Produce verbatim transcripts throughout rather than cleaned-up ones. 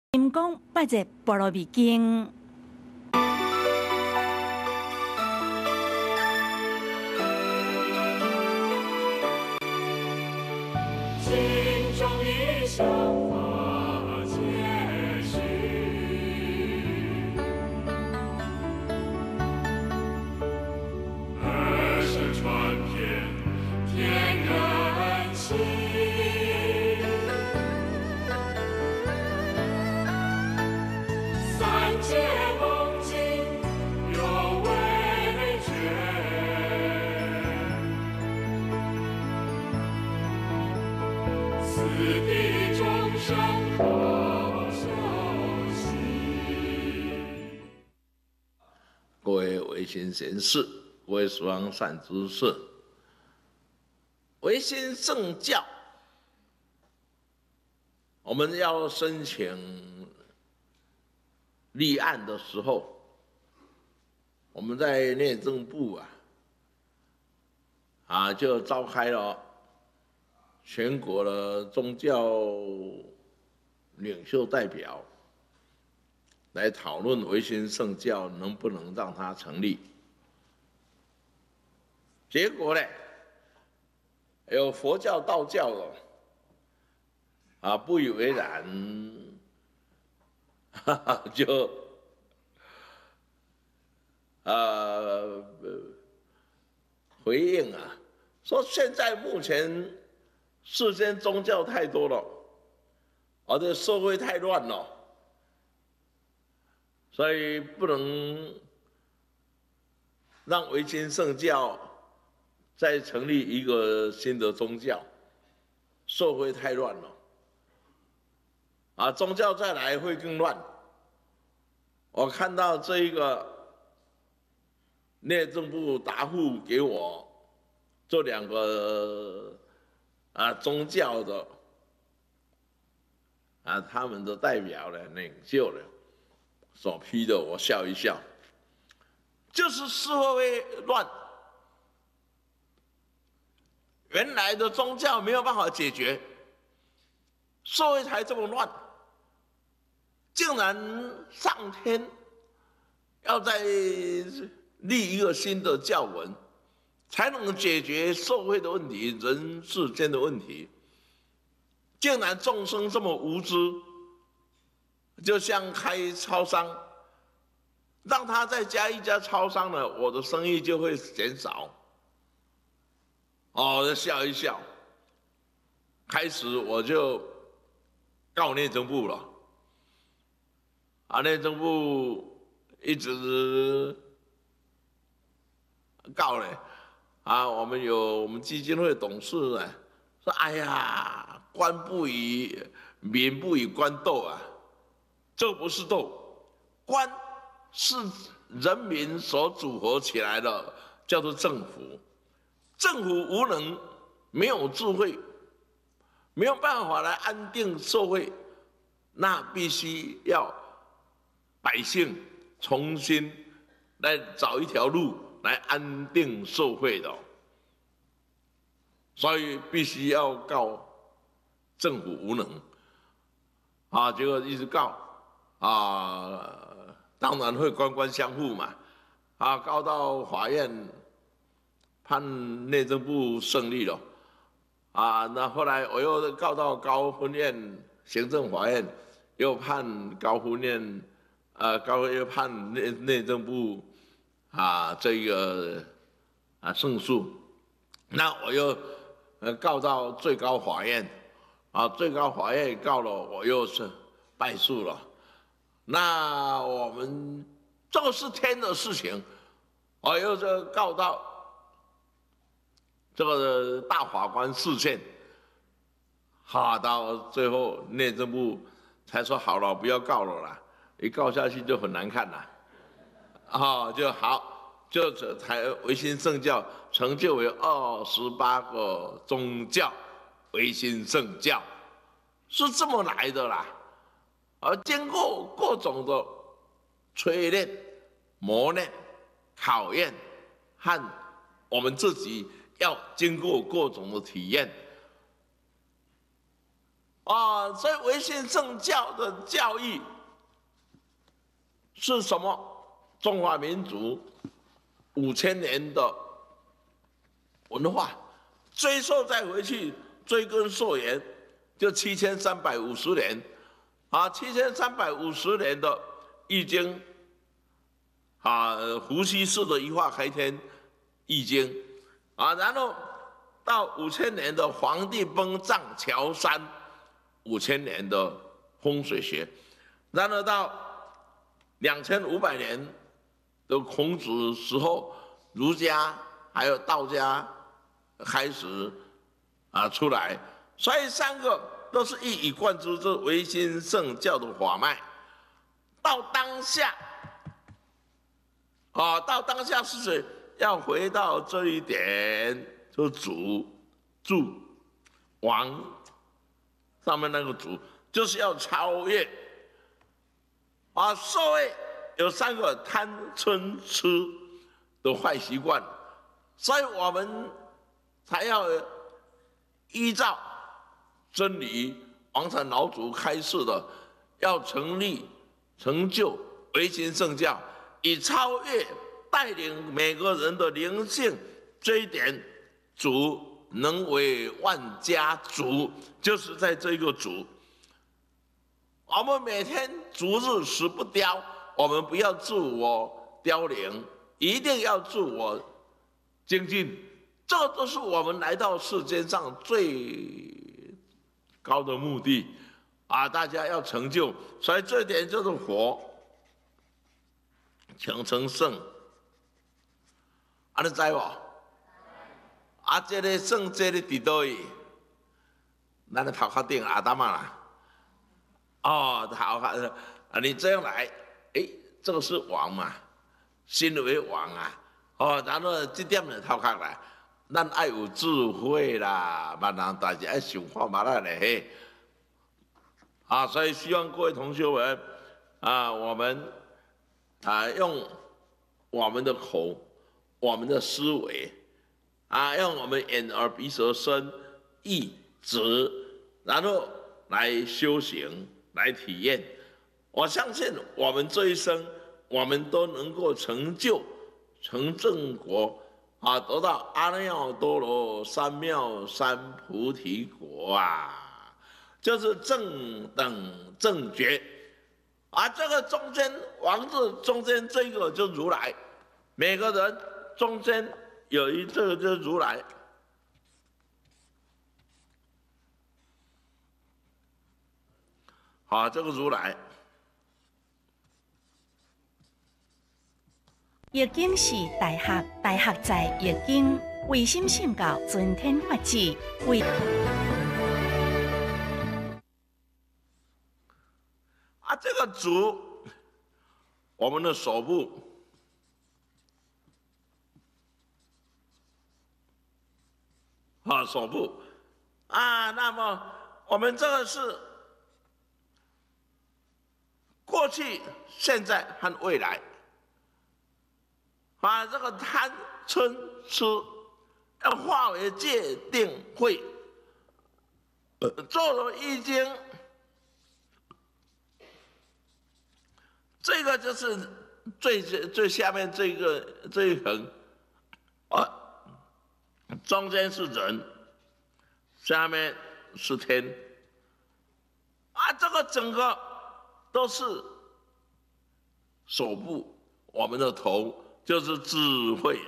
金刚拜在波罗蜜经。 心中的想法皆是，儿时传遍天人心。三界梦境有未觉，此地众生好修习。 各位维新贤士，各位十方善知识，维新圣教，我们要申请立案的时候，我们在内政部啊，啊就召开了全国的宗教领袖代表来讨论维新圣教能不能让它成立。结果呢，有佛教、道教的啊不以为然，哈哈就呃回应啊，说现在目前世间宗教太多了，而且社会太乱了，所以不能让维新圣教再成立一个新的宗教，社会太乱了，啊，宗教再来会更乱。我看到这一个内政部答复给我这两个啊宗教的啊他们的代表呢、领袖呢所批的，我笑一笑，就是社会乱。原来的宗教没有办法解决，社会才这么乱，竟然上天要再立一个新的教文，才能解决社会的问题、人世间的问题。竟然众生这么无知，就像开超商，让他再加一家超商呢，我的生意就会减少。哦，笑一笑。开始我就告内政部了，啊，内政部一直告嘞，啊，我们有我们基金会董事呢，说，哎呀，官不与民不与官斗啊，这不是斗，官是人民所组合起来的，叫做政府。政府无能，没有智慧，没有办法来安定社会，那必须要百姓重新来找一条路来安定社会的，所以必须要告政府无能啊！结果一直告啊，当然会官官相护嘛啊，告到法院。判内政部胜利了，啊，那后来我又告到高分院行政法院，又判高分院，呃，高又判内内政部，啊，这个啊胜诉，那我又呃告到最高法院，啊，最高法院告了，我又是败诉了，那我们这是天的事情，我又是告到。这个大法官释宪，哈，到最后内政部才说好了，不要告了啦，一告下去就很难看啦，啊，就好，就才维新圣教成就为二十八个宗教，维新圣教是这么来的啦，而经过各种的淬炼、磨练、考验和我们自己。要经过各种的体验， 啊，所以唯心圣教的教义是什么？中华民族五千年的文化，追溯再回去，追根溯源，就七千三百五十年，啊，七千三百五十年的《易经》，啊，伏羲氏的一化开天，《易经》，啊，然后到五千年的黄帝崩藏乔山，五千年的风水学，然后到两千五百年的孔子时候，儒家还有道家开始啊出来，所以三个都是一以贯之，这唯心圣教的法脉。到当下，啊，到当下是谁？要回到这一点，就主、主、王上面那个主，就是要超越。啊，社会有三个贪嗔痴的坏习惯，所以我们才要依照真理王禅老祖开示的，要成立成就唯心圣教，以超越带领每个人的灵性这一点，主能为万家主，就是在这个主。我们每天逐日食不雕，我们不要自我凋零，一定要自我精进，这都是我们来到世间上最高的目的啊！大家要成就，所以这一点就是佛，请成圣。啊，你知无？啊，这个圣，这个伫倒位？咱的头壳顶阿达玛啦。哦，好，啊，你这样来，哎，这个是王嘛，心为王啊，哦，然后这点呢头壳来，咱爱有智慧啦，万人大家爱想看嘛啦嘞，啊，所以希望各位同学们啊，我们啊用我们的口，我们的思维，啊，用我们眼耳鼻舌身意志，然后来修行。来体验，我相信我们这一生，我们都能够成就成正果啊，得到阿耨多罗三藐三菩提果啊，就是正等正觉啊。这个中间王字中间这个就如来，每个人中间有一这个就是如来。好，这个如来。 易经是大学，大学在易经，唯心圣教尊天法旨，为啊，这个主，我们的手部，啊，手部，啊，那么我们这个是。过去、现在和未来，把这个贪、嗔、痴要化为戒、定、慧。做了易经，这个就是最最下面这个这一横，啊，中间是人，下面是天，啊，这个整个。都是手部，我们的头就是智慧。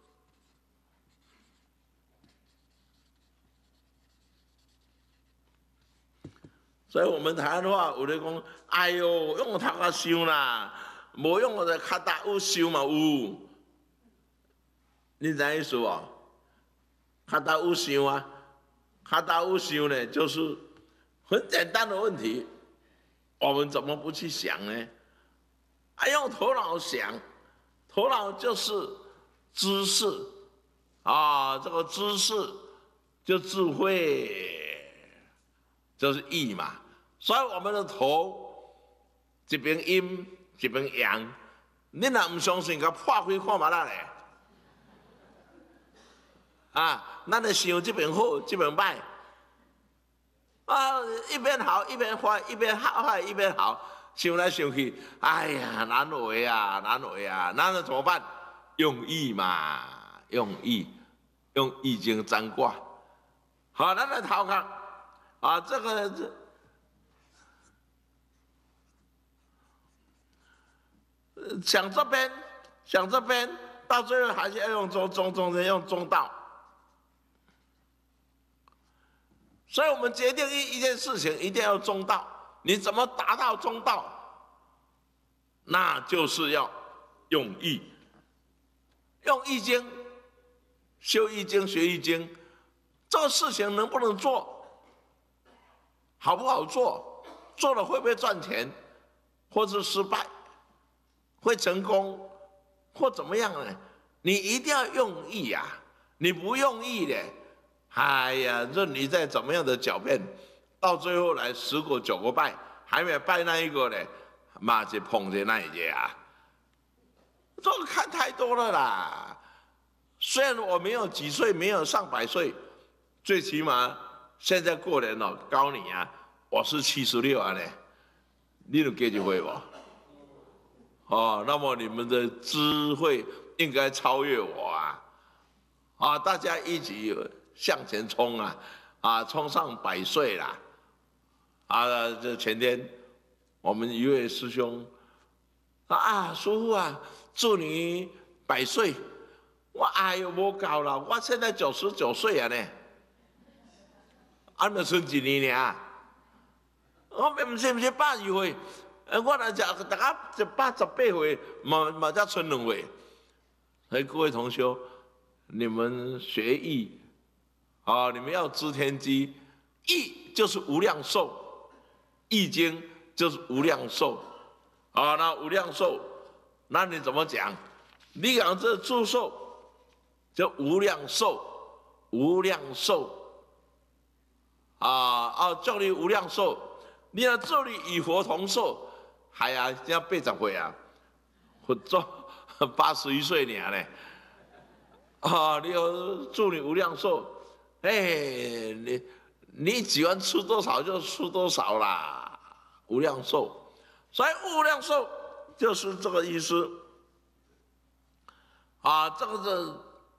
所以我们台湾话有咧讲，哎呦，用头壳想啦，无用我的脚踏有想嘛有。你知意思无？脚踏有想啊，脚踏有想呢，就是很简单的问题。我们怎么不去想呢？还用头脑想，头脑就是知识啊，这个知识就智慧，就是义嘛。所以我们的头一边阴一边阳，你若唔相信，甲破开看嘛啦咧。啊，咱的想这边好，这边歹。 啊，一边好一边坏，一边坏一边好，想来想去，哎呀，难为啊，难为啊，那怎么办？用意嘛，用意，用易经占卦。好，咱来讨看啊，这个这。想这边，想这边，到最后还是要用中中中间用中道。所以我们决定一一件事情一定要中道。你怎么达到中道？那就是要用易，用易经，修易经，学易经，这个事情能不能做？好不好做？做了会不会赚钱？或是失败？会成功或怎么样呢？你一定要用意呀、啊！你不用意的，哎呀，任你再怎么样的狡辩，到最后来十个九个拜，还没拜那一个呢，妈就碰见那一节啊！这个看太多了啦。虽然我没有几岁，没有上百岁，最起码现在过年了，高你啊，我是七十六啊呢，你有给机会不？哦，那么你们的智慧应该超越我啊！啊，大家一起向前冲啊！啊，冲上百岁啦！啊，这前天我们一位师兄啊，啊师父啊，祝你百岁！我哎呦，无搞了，我现在九十九岁啊呢，啊，那剩几年呢？我唔是唔是百二岁。我来讲，大家一百十八岁，嘛嘛才剩两岁。所以各位同学，你们学易啊，你们要知天机，易就是无量寿，易经就是无量寿啊。那无量寿，那你怎么讲？你讲这祝寿叫无量寿，无量寿啊啊，叫你无量寿，你要祝你与佛同寿。系啊，只八十岁啊，活做八十一岁尔呢。啊，你要祝你无量寿，哎，你你喜欢吃多少就吃多少啦，无量寿。所以无量寿就是这个意思。啊，这个是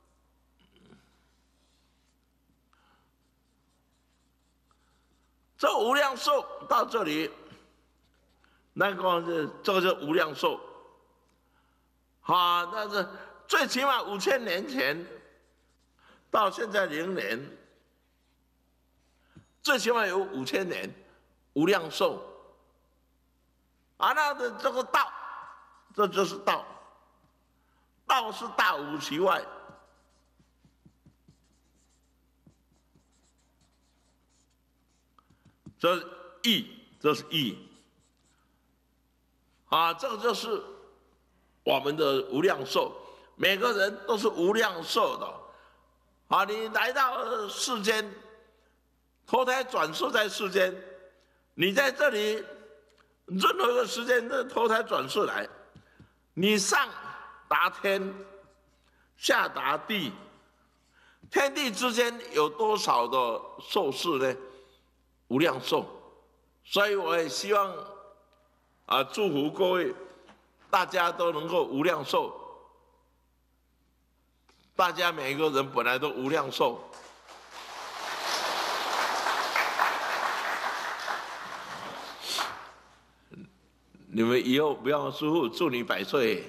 这无量寿到这里。那个是这个是无量寿，啊，但是最起码五千年前到现在零年，最起码有五千年无量寿，啊，那的这个道，这就是道，道是大无其外，这是义，这是义。啊，这个就是我们的无量寿，每个人都是无量寿的。啊，你来到世间，投胎转世在世间，你在这里任何一个时间都投胎转世来，你上达天，下达地，天地之间有多少的寿世呢？无量寿。所以我也希望。啊，祝福各位，大家都能够无量寿。大家每一个人本来都无量寿。你们以后不要师父祝你百岁，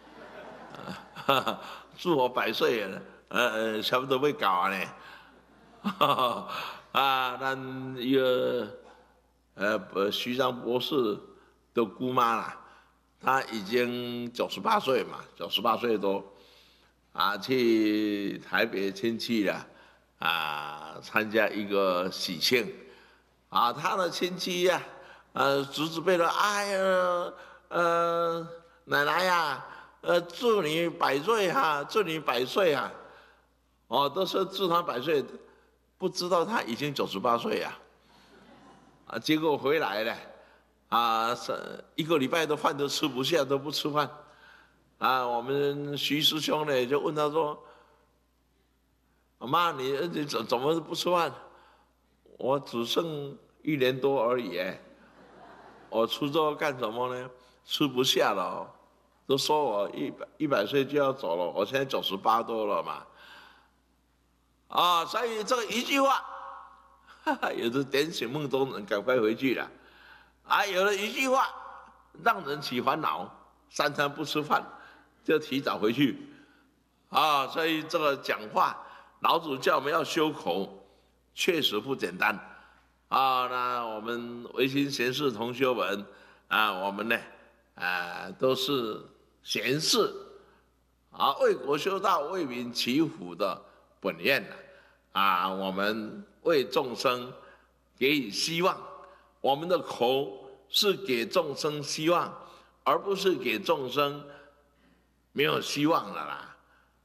祝我百岁，呃呃，差不多要搞啊呢。啊，咱一个呃徐章博士。的姑妈啦，她已经九十八岁嘛，九十八岁多，啊，去台北亲戚啦，啊，参加一个喜庆，啊，她的亲戚呀、啊，呃，侄子辈的，哎呀，呃，奶奶呀、啊，呃，祝你百岁哈、啊，祝你百岁啊，哦，都说祝他百岁，不知道他已经九十八岁呀，啊，结果回来了。啊，一个礼拜的饭都吃不下，都不吃饭。啊，我们徐师兄呢就问他说：“妈，你你怎怎么不吃饭？我只剩一年多而已哎。我出这干什么呢？吃不下了哦，都说我一百一百岁就要走了，我现在九十八多了嘛。啊，所以这个一句话，哈哈，有的点醒梦中人，赶快回去了。啊，有了一句话，让人起烦恼，三餐不吃饭，就提早回去。啊，所以这个讲话，老祖叫我们要修口，确实不简单。啊，那我们维新贤士同学们，啊，我们呢，啊，都是贤士，啊，为国修道、为民祈福的本愿呐，啊，我们为众生给予希望，我们的口是给众生希望，而不是给众生没有希望的啦。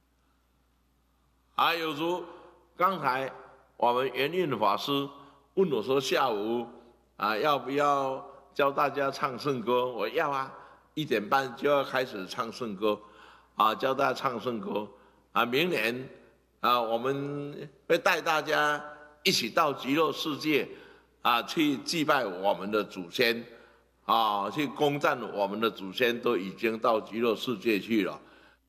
啊，有如刚才我们圆运法师问我说下午啊要不要教大家唱圣歌？我要啊，一点半就要开始唱圣歌，啊，教大家唱圣歌啊。明年啊，我们会带大家一起到极乐世界啊，去祭拜我们的祖先啊，去恭赞我们的祖先都已经到极乐世界去了。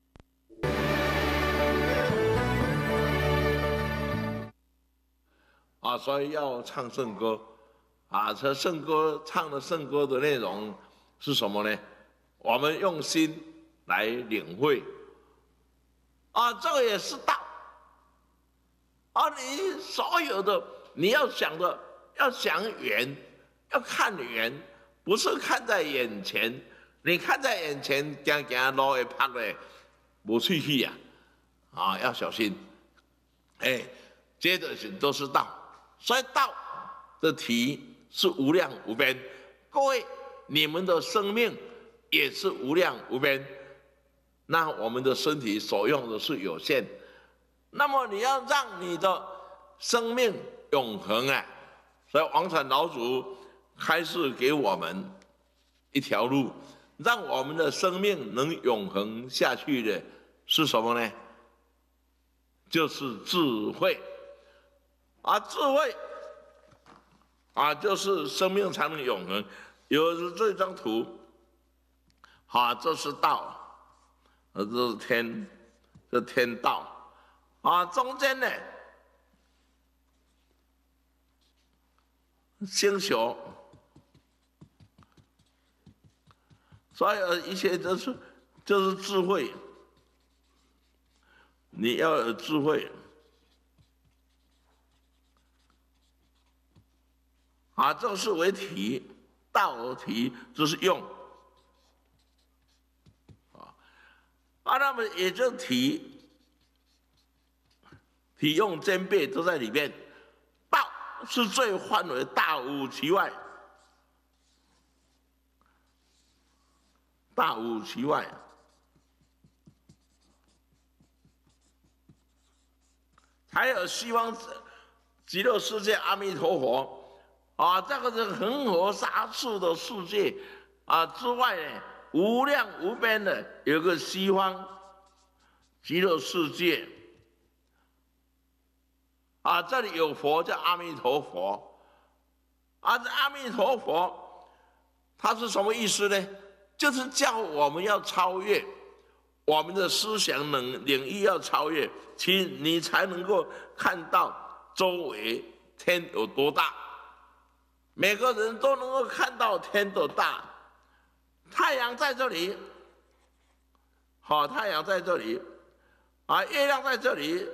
啊，所以要唱圣歌，啊，这圣歌唱的圣歌的内容是什么呢？我们用心来领会，啊，这个也是道，啊，你所有的你要想的，要想远，要看远，不是看在眼前，你看在眼前，行行路会拍嘞，无出去呀，啊，要小心，哎，接着是都是道。所以道的题是无量无边，各位，你们的生命也是无量无边。那我们的身体所用的是有限，那么你要让你的生命永恒啊！所以王禅老祖开示给我们一条路，让我们的生命能永恒下去的是什么呢？就是智慧。啊，智慧啊，就是生命才能永恒。有这张图，啊，这是道，这是天，这天道，啊，中间呢，星球，所以一切都是就是智慧，你要有智慧。啊，这是为体，道体就是用，啊，啊，那么也就体，体用兼备都在里面。道是最范围，大无其外，大无其外。还有希望极乐世界阿弥陀佛。啊，这个是恒河沙数的世界啊之外呢，无量无边的有个西方极乐世界啊，这里有佛叫阿弥陀佛啊，这阿弥陀佛它是什么意思呢？就是叫我们要超越我们的思想能领域，要超越，其实你才能够看到周围天有多大。每个人都能够看到天的大，太阳在这里，好，太阳在这里，啊，月亮在这里，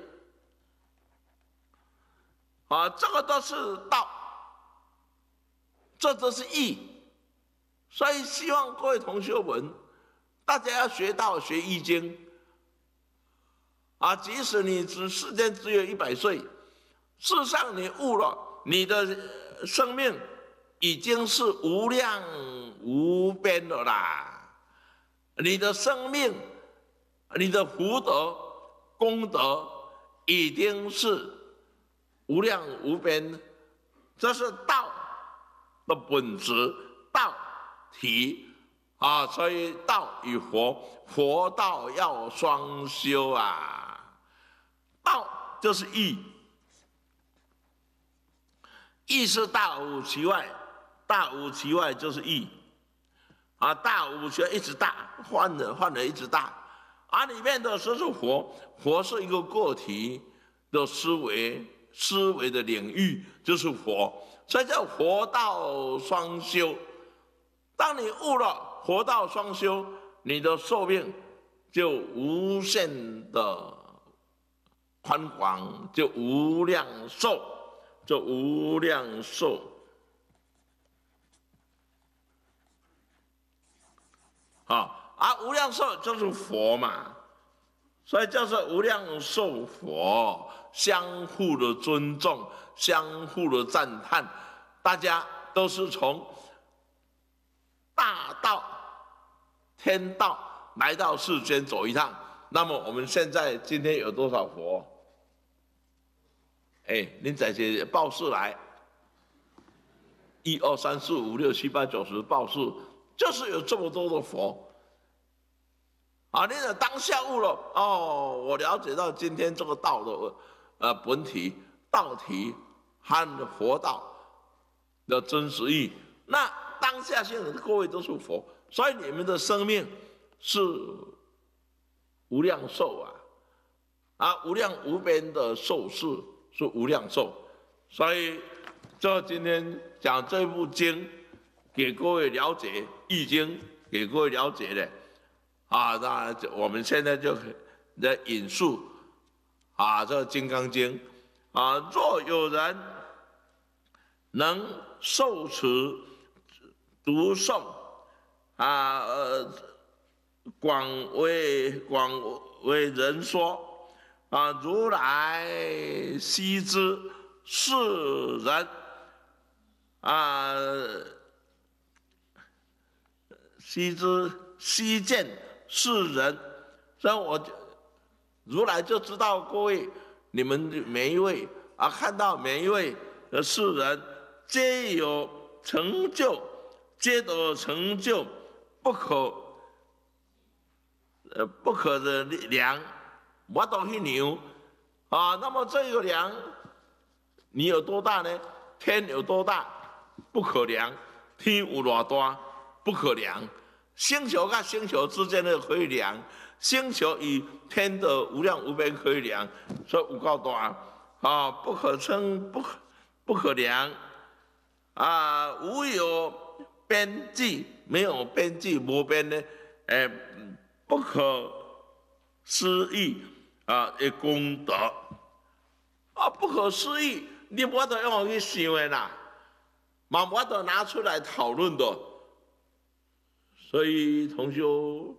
啊，这个都是道，这都是义，所以希望各位同学们，大家要学道，学易经，啊，即使你只世间只有一百岁，事实上你悟了，你的生命已经是无量无边的啦，你的生命、你的福德、功德已经是无量无边，这是道的本质，道体啊，所以道与佛，佛道要双修啊，道就是义。 义是大无其外，大无其外就是义。啊，大无其外一直大，换了换了一直大。啊，里面的说是佛，佛是一个个体的思维，思维的领域就是佛，所以叫佛道双修。当你悟了佛道双修，你的寿命就无限的宽广，就无量寿，就无量寿。啊。啊，无量寿就是佛嘛，所以叫做无量寿佛，相互的尊重，相互的赞叹，大家都是从大道、天道来到世间走一趟。那么我们现在今天有多少佛？哎，您在这报数来，一二三四五六七八九十报数，就是有这么多的佛。啊，你的当下悟了哦，我了解到今天这个道的呃本体、道体和佛道的真实意。那当下现在的各位都是佛，所以你们的生命是无量寿啊，啊，无量无边的寿是是无量寿。所以，就今天讲这部经，给各位了解《易经》，给各位了解的。啊，那我们现在就在引述啊，这《金刚经》啊，若有人能受持读诵啊，呃，广为广为人说啊，如来悉知是人啊，悉知悉见。是人，所以我如来就知道各位你们每一位啊，看到每一位的世人，皆有成就，皆得成就不可呃不可的量，我都去量啊。那么这个量，你有多大呢？天有多大？不可量。天有多大？不可量。星球跟星球之间的可以量，星球与天的无量无边可以量，所以有够大啊，不可称，不可不可量啊，无有边际，没有边际，无边的，诶，不可思议啊的功德啊，不可思议，你无法度用去想的啦，嘛无法度拿出来讨论的。所以同修，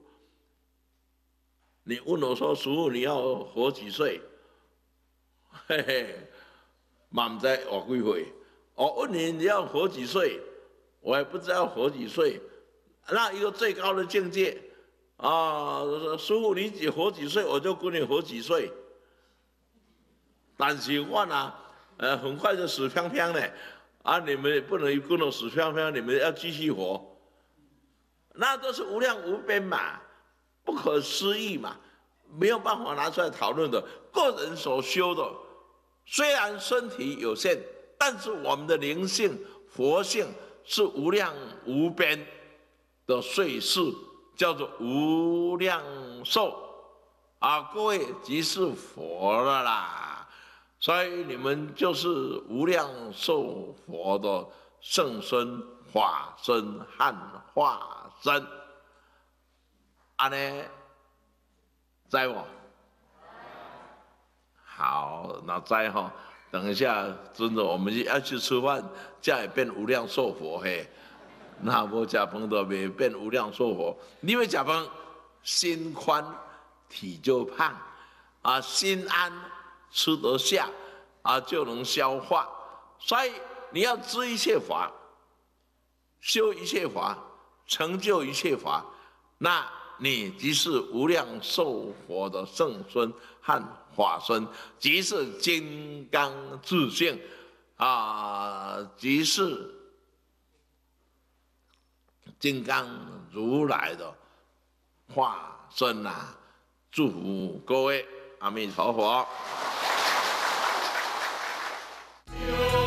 你问我说：“师父，你要活几岁？”嘿嘿，嘛唔知活几岁。我问你你要活几岁，我也不知道要活几岁。那一个最高的境界啊，师父你活几岁，我就跟你活几岁。但是我呢，呃，很快就死飘飘的，啊，你们也不能跟我死飘飘，你们要继续活。那都是无量无边嘛，不可思议嘛，没有办法拿出来讨论的。个人所修的，虽然身体有限，但是我们的灵性、佛性是无量无边的岁数，叫做无量寿啊！各位即是佛了啦，所以你们就是无量寿佛的圣身、法身和化身，安尼知无？好，那知哈。等一下，真的我们要去吃饭，才会变无量寿佛嘿。那无食饭都未变无量寿佛。你要食饭，心宽体就胖啊，心安吃得下啊，就能消化。所以你要知一切法，修一切法。成就一切法，那你即是无量寿佛的圣孙和法身，即是金刚自性啊，即是金刚如来的化身啊！祝福各位，阿弥陀佛。